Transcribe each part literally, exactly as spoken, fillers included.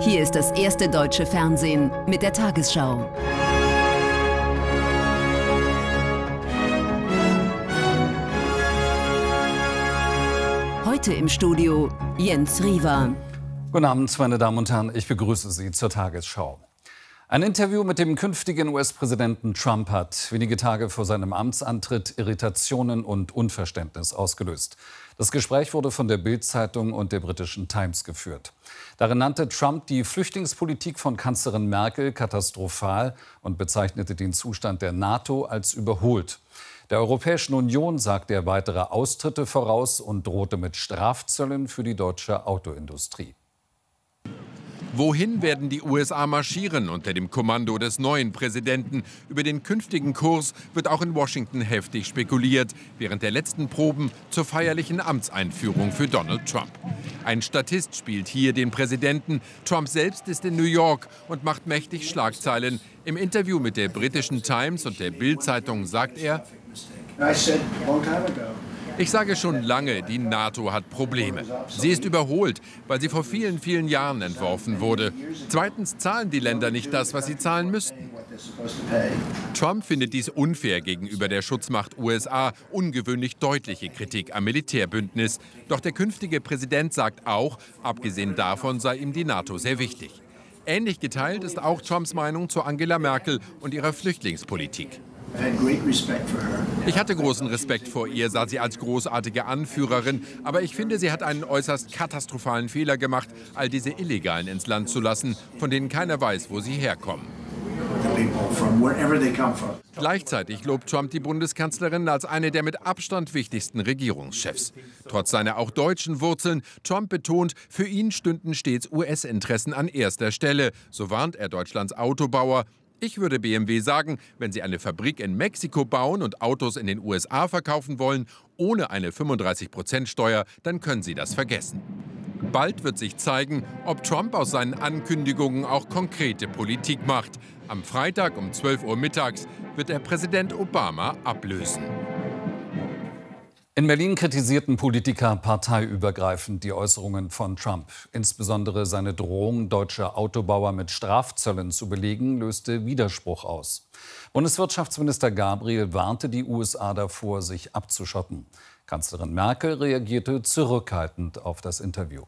Hier ist das erste deutsche Fernsehen mit der Tagesschau. Heute im Studio Jens Riva. Guten Abend, meine Damen und Herren, ich begrüße Sie zur Tagesschau. Ein Interview mit dem künftigen U S-Präsidenten Trump hat wenige Tage vor seinem Amtsantritt Irritationen und Unverständnis ausgelöst. Das Gespräch wurde von der Bild-Zeitung und der britischen Times geführt. Darin nannte Trump die Flüchtlingspolitik von Kanzlerin Merkel katastrophal und bezeichnete den Zustand der NATO als überholt. Der Europäischen Union sagte er weitere Austritte voraus und drohte mit Strafzöllen für die deutsche Autoindustrie. Wohin werden die U S A marschieren unter dem Kommando des neuen Präsidenten? Über den künftigen Kurs wird auch in Washington heftig spekuliert, während der letzten Proben zur feierlichen Amtseinführung für Donald Trump. Ein Statist spielt hier den Präsidenten. Trump selbst ist in New York und macht mächtig Schlagzeilen. Im Interview mit der britischen Times und der Bild-Zeitung sagt er: Ich sage schon lange, die NATO hat Probleme. Sie ist überholt, weil sie vor vielen, vielen Jahren entworfen wurde. Zweitens zahlen die Länder nicht das, was sie zahlen müssten. Trump findet dies unfair gegenüber der Schutzmacht U S A. Ungewöhnlich deutliche Kritik am Militärbündnis. Doch der künftige Präsident sagt auch, abgesehen davon sei ihm die NATO sehr wichtig. Ähnlich geteilt ist auch Trumps Meinung zu Angela Merkel und ihrer Flüchtlingspolitik. Ich hatte großen Respekt vor ihr, sah sie als großartige Anführerin. Aber ich finde, sie hat einen äußerst katastrophalen Fehler gemacht, all diese Illegalen ins Land zu lassen, von denen keiner weiß, wo sie herkommen. Gleichzeitig lobt Trump die Bundeskanzlerin als eine der mit Abstand wichtigsten Regierungschefs. Trotz seiner auch deutschen Wurzeln, Trump betont, für ihn stünden stets U S-Interessen an erster Stelle. So warnt er Deutschlands Autobauer. Ich würde B M W sagen, wenn Sie eine Fabrik in Mexiko bauen und Autos in den U S A verkaufen wollen, ohne eine fünfunddreißig Prozent Steuer, dann können Sie das vergessen. Bald wird sich zeigen, ob Trump aus seinen Ankündigungen auch konkrete Politik macht. Am Freitag um zwölf Uhr mittags wird er Präsident Obama ablösen. In Berlin kritisierten Politiker parteiübergreifend die Äußerungen von Trump. Insbesondere seine Drohung, deutsche Autobauer mit Strafzöllen zu belegen, löste Widerspruch aus. Bundeswirtschaftsminister Gabriel warnte die U S A davor, sich abzuschotten. Kanzlerin Merkel reagierte zurückhaltend auf das Interview.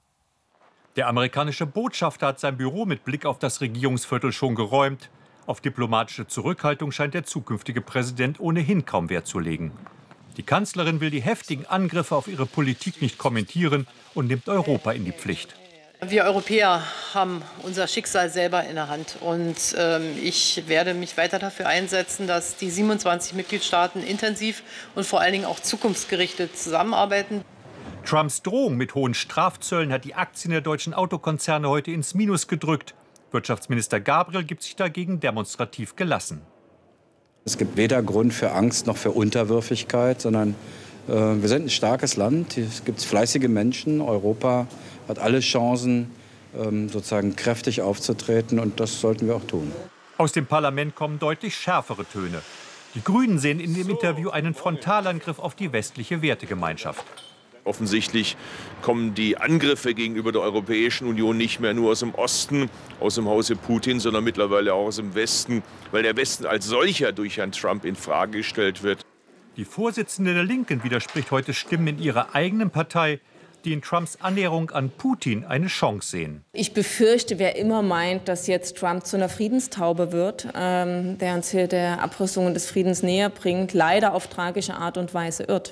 Der amerikanische Botschafter hat sein Büro mit Blick auf das Regierungsviertel schon geräumt. Auf diplomatische Zurückhaltung scheint der zukünftige Präsident ohnehin kaum Wert zu legen. Die Kanzlerin will die heftigen Angriffe auf ihre Politik nicht kommentieren und nimmt Europa in die Pflicht. Wir Europäer haben unser Schicksal selber in der Hand. Und ähm, ich werde mich weiter dafür einsetzen, dass die siebenundzwanzig Mitgliedstaaten intensiv und vor allen Dingen auch zukunftsgerichtet zusammenarbeiten. Trumps Drohung mit hohen Strafzöllen hat die Aktien der deutschen Autokonzerne heute ins Minus gedrückt. Wirtschaftsminister Gabriel gibt sich dagegen demonstrativ gelassen. Es gibt weder Grund für Angst noch für Unterwürfigkeit, sondern äh, wir sind ein starkes Land. Es gibt fleißige Menschen. Europa hat alle Chancen, ähm, sozusagen kräftig aufzutreten, und das sollten wir auch tun. Aus dem Parlament kommen deutlich schärfere Töne. Die Grünen sehen in dem Interview einen Frontalangriff auf die westliche Wertegemeinschaft. Offensichtlich kommen die Angriffe gegenüber der Europäischen Union nicht mehr nur aus dem Osten, aus dem Hause Putin, sondern mittlerweile auch aus dem Westen, weil der Westen als solcher durch Herrn Trump in Frage gestellt wird. Die Vorsitzende der Linken widerspricht heute Stimmen in ihrer eigenen Partei, die in Trumps Annäherung an Putin eine Chance sehen. Ich befürchte, wer immer meint, dass jetzt Trump zu einer Friedenstaube wird, ähm, der uns hier der Abrüstung und des Friedens näher bringt, leider auf tragische Art und Weise irrt.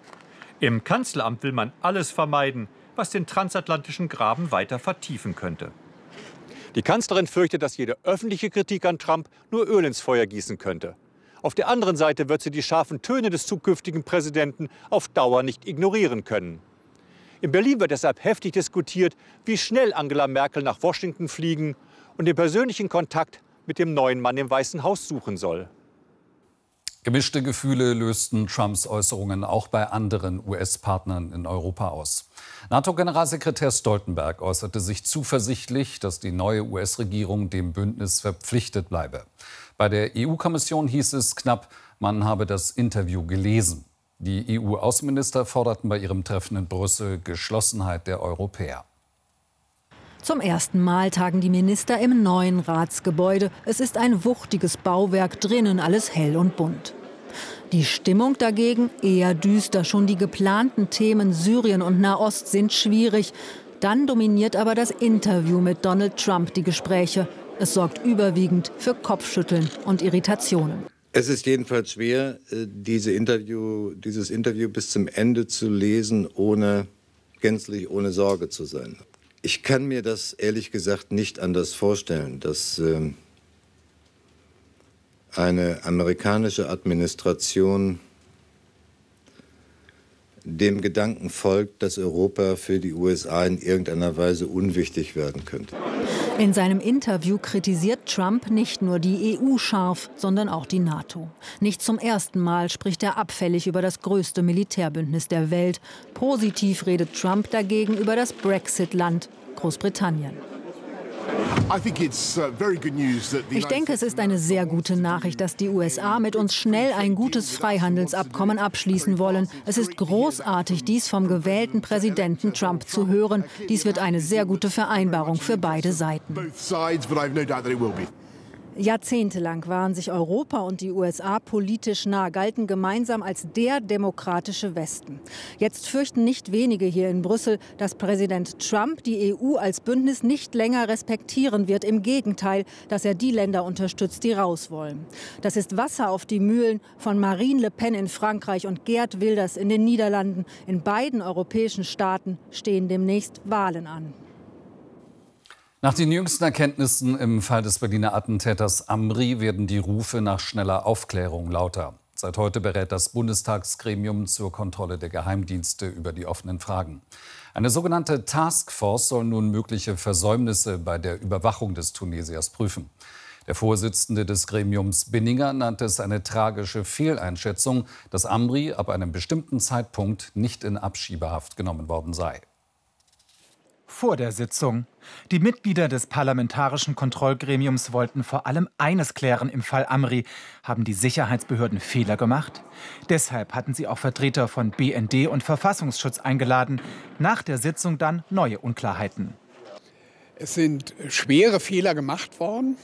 Im Kanzleramt will man alles vermeiden, was den transatlantischen Graben weiter vertiefen könnte. Die Kanzlerin fürchtet, dass jede öffentliche Kritik an Trump nur Öl ins Feuer gießen könnte. Auf der anderen Seite wird sie die scharfen Töne des zukünftigen Präsidenten auf Dauer nicht ignorieren können. In Berlin wird deshalb heftig diskutiert, wie schnell Angela Merkel nach Washington fliegen und den persönlichen Kontakt mit dem neuen Mann im Weißen Haus suchen soll. Gemischte Gefühle lösten Trumps Äußerungen auch bei anderen U S-Partnern in Europa aus. NATO-Generalsekretär Stoltenberg äußerte sich zuversichtlich, dass die neue U S-Regierung dem Bündnis verpflichtet bleibe. Bei der E U-Kommission hieß es knapp, man habe das Interview gelesen. Die E U-Außenminister forderten bei ihrem Treffen in Brüssel Geschlossenheit der Europäer. Zum ersten Mal tagen die Minister im neuen Ratsgebäude. Es ist ein wuchtiges Bauwerk, drinnen alles hell und bunt. Die Stimmung dagegen eher düster. Schon die geplanten Themen Syrien und Nahost sind schwierig. Dann dominiert aber das Interview mit Donald Trump die Gespräche. Es sorgt überwiegend für Kopfschütteln und Irritationen. Es ist jedenfalls schwer, diese Interview, dieses Interview bis zum Ende zu lesen, ohne gänzlich ohne Sorge zu sein. Ich kann mir das ehrlich gesagt nicht anders vorstellen, dass äh, eine amerikanische Administration dem Gedanken folgt, dass Europa für die U S A in irgendeiner Weise unwichtig werden könnte. In seinem Interview kritisiert Trump nicht nur die E U scharf, sondern auch die NATO. Nicht zum ersten Mal spricht er abfällig über das größte Militärbündnis der Welt. Positiv redet Trump dagegen über das Brexit-Land, Großbritannien. Ich denke, es ist eine sehr gute Nachricht, dass die U S A mit uns schnell ein gutes Freihandelsabkommen abschließen wollen. Es ist großartig, dies vom gewählten Präsidenten Trump zu hören. Dies wird eine sehr gute Vereinbarung für beide Seiten. Jahrzehntelang waren sich Europa und die U S A politisch nah, galten gemeinsam als der demokratische Westen. Jetzt fürchten nicht wenige hier in Brüssel, dass Präsident Trump die E U als Bündnis nicht länger respektieren wird. Im Gegenteil, dass er die Länder unterstützt, die raus wollen. Das ist Wasser auf die Mühlen von Marine Le Pen in Frankreich und Geert Wilders in den Niederlanden. In beiden europäischen Staaten stehen demnächst Wahlen an. Nach den jüngsten Erkenntnissen im Fall des Berliner Attentäters Amri werden die Rufe nach schneller Aufklärung lauter. Seit heute berät das Bundestagsgremium zur Kontrolle der Geheimdienste über die offenen Fragen. Eine sogenannte Taskforce soll nun mögliche Versäumnisse bei der Überwachung des Tunesiers prüfen. Der Vorsitzende des Gremiums Binninger nannte es eine tragische Fehleinschätzung, dass Amri ab einem bestimmten Zeitpunkt nicht in Abschiebehaft genommen worden sei. Vor der Sitzung. Die Mitglieder des Parlamentarischen Kontrollgremiums wollten vor allem eines klären im Fall Amri. Haben die Sicherheitsbehörden Fehler gemacht? Deshalb hatten sie auch Vertreter von B N D und Verfassungsschutz eingeladen. Nach der Sitzung dann neue Unklarheiten. Es sind schwere Fehler gemacht worden.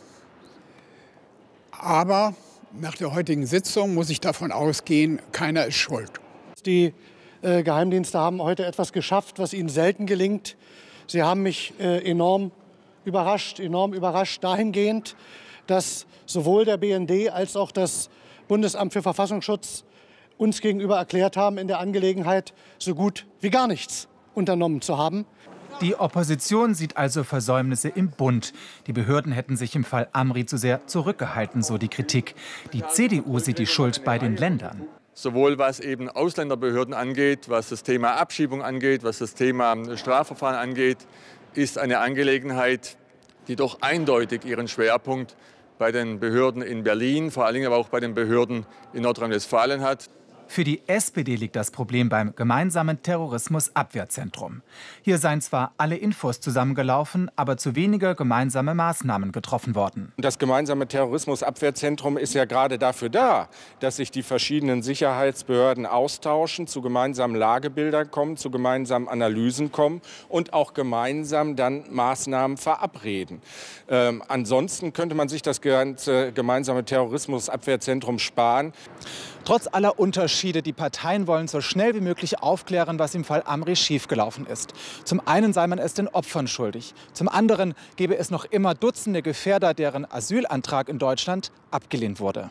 Aber nach der heutigen Sitzung muss ich davon ausgehen, keiner ist schuld. Die äh, Geheimdienste haben heute etwas geschafft, was ihnen selten gelingt. Sie haben mich äh, enorm überrascht, enorm überrascht dahingehend, dass sowohl der B N D als auch das Bundesamt für Verfassungsschutz uns gegenüber erklärt haben, in der Angelegenheit so gut wie gar nichts unternommen zu haben. Die Opposition sieht also Versäumnisse im Bund. Die Behörden hätten sich im Fall Amri zu sehr zurückgehalten, so die Kritik. Die C D U sieht die Schuld bei den Ländern. Sowohl was eben Ausländerbehörden angeht, was das Thema Abschiebung angeht, was das Thema Strafverfahren angeht, ist eine Angelegenheit, die doch eindeutig ihren Schwerpunkt bei den Behörden in Berlin, vor allen Dingen aber auch bei den Behörden in Nordrhein-Westfalen hat. Für die S P D liegt das Problem beim gemeinsamen Terrorismusabwehrzentrum. Hier seien zwar alle Infos zusammengelaufen, aber zu wenige gemeinsame Maßnahmen getroffen worden. Das gemeinsame Terrorismusabwehrzentrum ist ja gerade dafür da, dass sich die verschiedenen Sicherheitsbehörden austauschen, zu gemeinsamen Lagebildern kommen, zu gemeinsamen Analysen kommen und auch gemeinsam dann Maßnahmen verabreden. Ähm, ansonsten könnte man sich das ganze gemeinsame Terrorismusabwehrzentrum sparen. Trotz aller Unterschiede, die Parteien wollen so schnell wie möglich aufklären, was im Fall Amri schiefgelaufen ist. Zum einen sei man es den Opfern schuldig. Zum anderen gebe es noch immer Dutzende Gefährder, deren Asylantrag in Deutschland abgelehnt wurde.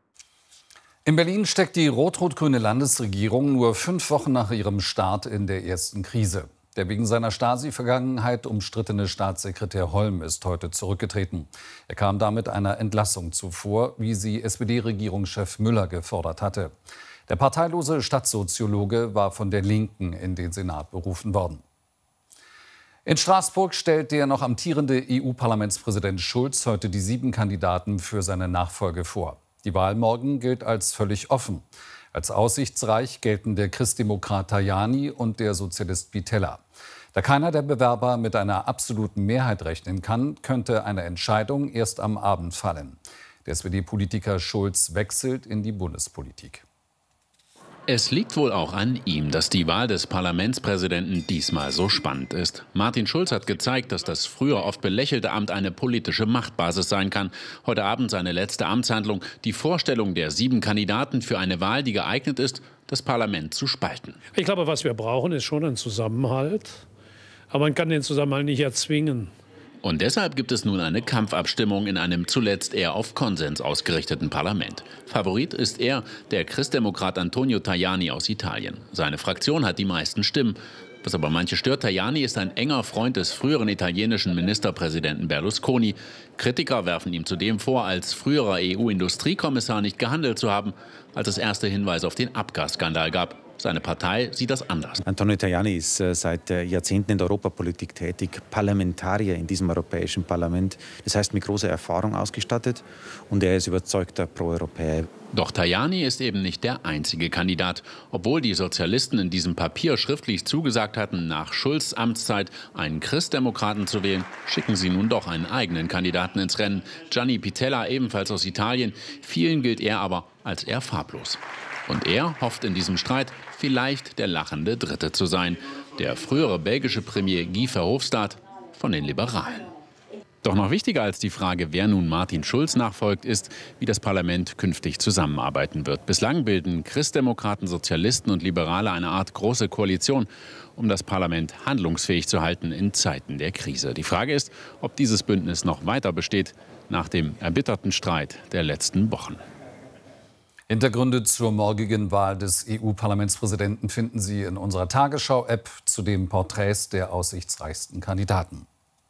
In Berlin steckt die rot-rot-grüne Landesregierung nur fünf Wochen nach ihrem Start in der ersten Krise. Der wegen seiner Stasi-Vergangenheit umstrittene Staatssekretär Holm ist heute zurückgetreten. Er kam damit einer Entlassung zuvor, wie sie S P D-Regierungschef Müller gefordert hatte. Der parteilose Stadtsoziologe war von der Linken in den Senat berufen worden. In Straßburg stellt der noch amtierende E U-Parlamentspräsident Schulz heute die sieben Kandidaten für seine Nachfolge vor. Die Wahl morgen gilt als völlig offen. Als aussichtsreich gelten der Christdemokrat Tajani und der Sozialist Pittella. Da keiner der Bewerber mit einer absoluten Mehrheit rechnen kann, könnte eine Entscheidung erst am Abend fallen. Der S P D-Politiker Schulz wechselt in die Bundespolitik. Es liegt wohl auch an ihm, dass die Wahl des Parlamentspräsidenten diesmal so spannend ist. Martin Schulz hat gezeigt, dass das früher oft belächelte Amt eine politische Machtbasis sein kann. Heute Abend seine letzte Amtshandlung, die Vorstellung der sieben Kandidaten für eine Wahl, die geeignet ist, das Parlament zu spalten. Ich glaube, was wir brauchen, ist schon ein Zusammenhalt. Aber man kann den Zusammenhalt nicht erzwingen. Und deshalb gibt es nun eine Kampfabstimmung in einem zuletzt eher auf Konsens ausgerichteten Parlament. Favorit ist er, der Christdemokrat Antonio Tajani aus Italien. Seine Fraktion hat die meisten Stimmen. Was aber manche stört, Tajani ist ein enger Freund des früheren italienischen Ministerpräsidenten Berlusconi. Kritiker werfen ihm zudem vor, als früherer E U-Industriekommissar nicht gehandelt zu haben, als es erste Hinweise auf den Abgasskandal gab. Seine Partei sieht das anders. Antonio Tajani ist äh, seit äh, Jahrzehnten in der Europapolitik tätig, Parlamentarier in diesem Europäischen Parlament. Das heißt, mit großer Erfahrung ausgestattet, und er ist überzeugter Pro-Europäer. Doch Tajani ist eben nicht der einzige Kandidat. Obwohl die Sozialisten in diesem Papier schriftlich zugesagt hatten, nach Schulz' Amtszeit einen Christdemokraten zu wählen, schicken sie nun doch einen eigenen Kandidaten ins Rennen. Gianni Pittella, ebenfalls aus Italien. Vielen gilt er aber als eher farblos. Und er hofft in diesem Streit, vielleicht der lachende Dritte zu sein. Der frühere belgische Premier Guy Verhofstadt von den Liberalen. Doch noch wichtiger als die Frage, wer nun Martin Schulz nachfolgt, ist, wie das Parlament künftig zusammenarbeiten wird. Bislang bilden Christdemokraten, Sozialisten und Liberale eine Art große Koalition, um das Parlament handlungsfähig zu halten in Zeiten der Krise. Die Frage ist, ob dieses Bündnis noch weiter besteht nach dem erbitterten Streit der letzten Wochen. Hintergründe zur morgigen Wahl des E U-Parlamentspräsidenten finden Sie in unserer Tagesschau-App zu den Porträts der aussichtsreichsten Kandidaten.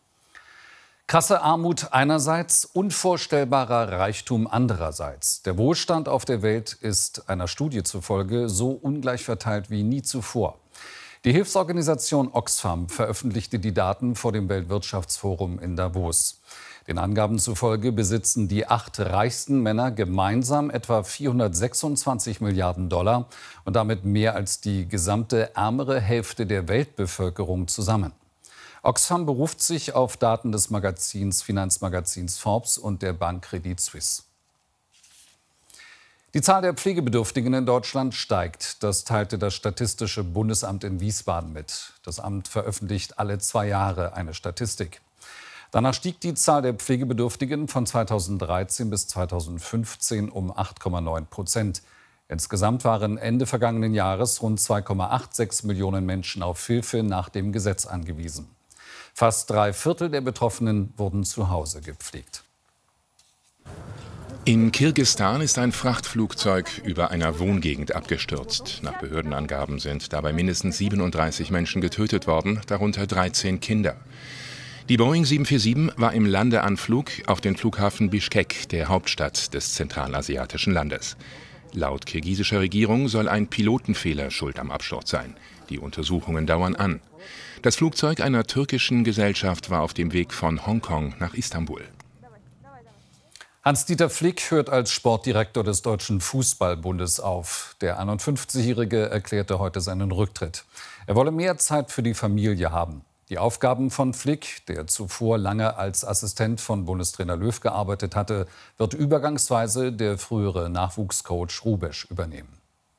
Krasse Armut einerseits, unvorstellbarer Reichtum andererseits. Der Wohlstand auf der Welt ist einer Studie zufolge so ungleich verteilt wie nie zuvor. Die Hilfsorganisation Oxfam veröffentlichte die Daten vor dem Weltwirtschaftsforum in Davos. Den Angaben zufolge besitzen die acht reichsten Männer gemeinsam etwa vierhundertsechsundzwanzig Milliarden Dollar und damit mehr als die gesamte ärmere Hälfte der Weltbevölkerung zusammen. Oxfam beruft sich auf Daten des Magazins, Finanzmagazins Forbes und der Bank Credit Suisse. Die Zahl der Pflegebedürftigen in Deutschland steigt. Das teilte das Statistische Bundesamt in Wiesbaden mit. Das Amt veröffentlicht alle zwei Jahre eine Statistik. Danach stieg die Zahl der Pflegebedürftigen von zweitausenddreizehn bis zweitausendfünfzehn um acht Komma neun Prozent. Insgesamt waren Ende vergangenen Jahres rund zwei Komma sechsundachtzig Millionen Menschen auf Hilfe nach dem Gesetz angewiesen. Fast drei Viertel der Betroffenen wurden zu Hause gepflegt. In Kirgisistan ist ein Frachtflugzeug über einer Wohngegend abgestürzt. Nach Behördenangaben sind dabei mindestens siebenunddreißig Menschen getötet worden, darunter dreizehn Kinder. Die Boeing sieben vier sieben war im Landeanflug auf den Flughafen Bischkek, der Hauptstadt des zentralasiatischen Landes. Laut kirgisischer Regierung soll ein Pilotenfehler schuld am Absturz sein. Die Untersuchungen dauern an. Das Flugzeug einer türkischen Gesellschaft war auf dem Weg von Hongkong nach Istanbul. Hans-Dieter Flick hört als Sportdirektor des Deutschen Fußballbundes auf. Der einundfünfzigjährige erklärte heute seinen Rücktritt. Er wolle mehr Zeit für die Familie haben. Die Aufgaben von Flick, der zuvor lange als Assistent von Bundestrainer Löw gearbeitet hatte, wird übergangsweise der frühere Nachwuchscoach Hrubesch übernehmen.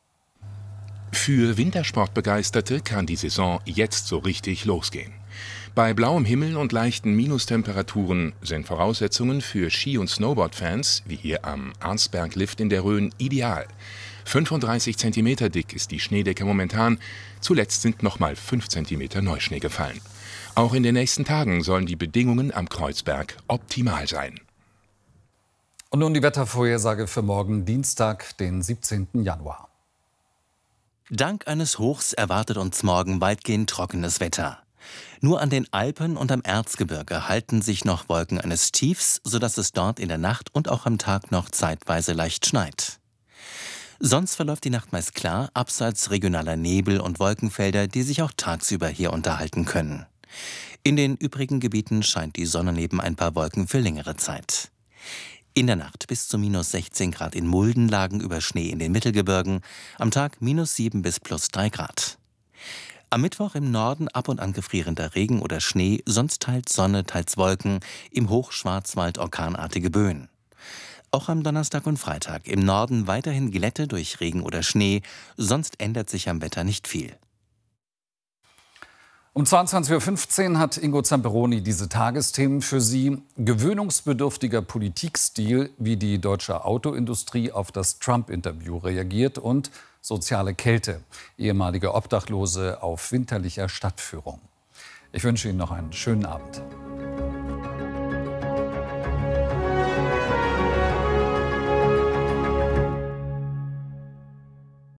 Für Wintersportbegeisterte kann die Saison jetzt so richtig losgehen. Bei blauem Himmel und leichten Minustemperaturen sind Voraussetzungen für Ski- und Snowboard-Fans, wie hier am Arnsberg-Lift in der Rhön, ideal. fünfunddreißig Zentimeter dick ist die Schneedecke momentan. Zuletzt sind noch mal fünf Zentimeter Neuschnee gefallen. Auch in den nächsten Tagen sollen die Bedingungen am Kreuzberg optimal sein. Und nun die Wettervorhersage für morgen Dienstag, den siebzehnten Januar. Dank eines Hochs erwartet uns morgen weitgehend trockenes Wetter. Nur an den Alpen und am Erzgebirge halten sich noch Wolken eines Tiefs, sodass es dort in der Nacht und auch am Tag noch zeitweise leicht schneit. Sonst verläuft die Nacht meist klar, abseits regionaler Nebel und Wolkenfelder, die sich auch tagsüber hier unterhalten können. In den übrigen Gebieten scheint die Sonne neben ein paar Wolken für längere Zeit. In der Nacht bis zu minus sechzehn Grad in Mulden, lagen über Schnee in den Mittelgebirgen, am Tag minus sieben bis plus drei Grad. Am Mittwoch im Norden ab und an gefrierender Regen oder Schnee, sonst teils Sonne, teils Wolken, im Hochschwarzwald orkanartige Böen. Auch am Donnerstag und Freitag. Im Norden weiterhin Glätte durch Regen oder Schnee. Sonst ändert sich am Wetter nicht viel. Um zweiundzwanzig Uhr fünfzehn hat Ingo Zamperoni diese Tagesthemen für Sie. Gewöhnungsbedürftiger Politikstil, wie die deutsche Autoindustrie auf das Trump-Interview reagiert, und soziale Kälte, ehemalige Obdachlose auf winterlicher Stadtführung. Ich wünsche Ihnen noch einen schönen Abend.